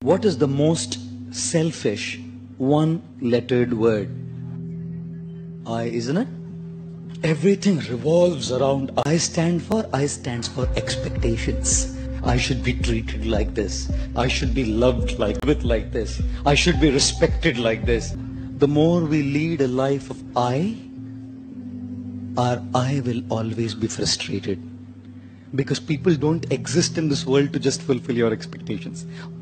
What is the most selfish one-lettered word? I, isn't it? Everything revolves around I stands for expectations. I should be treated like this. I should be loved like this. I should be respected like this. The more we lead a life of our I will always be frustrated. Because people don't exist in this world to just fulfill your expectations.